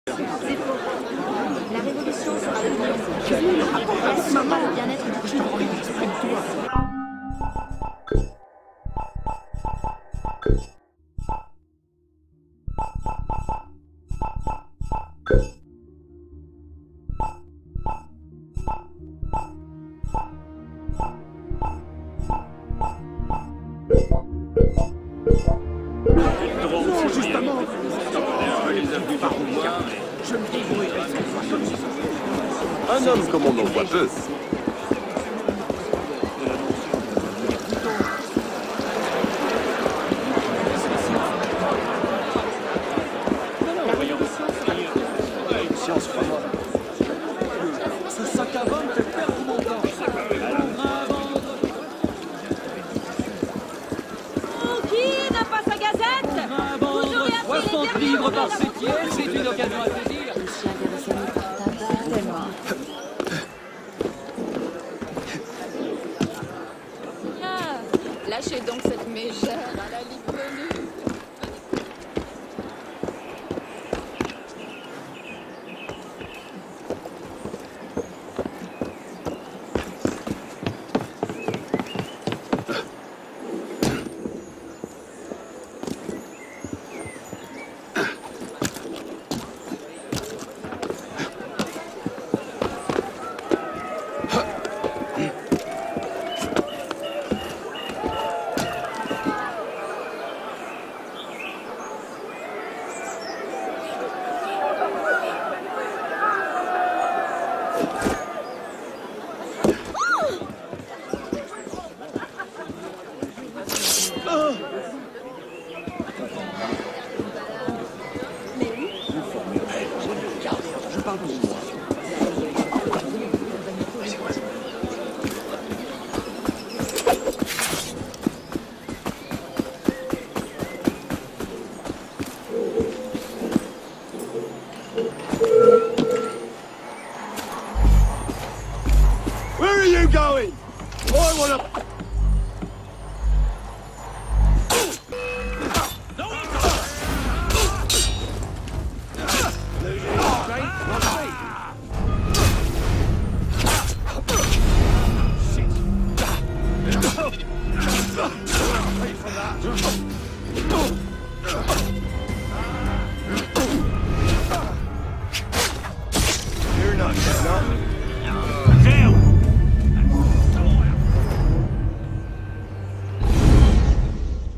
C'est faux. La révolution sera le pas le bien-être du client. Un homme comme on en voit peu. Ce sac à voile fait perdre mon temps. Qui n'a pas sa gazette? Vous aurez appris 60 livres par septième, c'est une occasion à saisir. Lâchez donc cette mégère à la liponie. Where are you going? I want to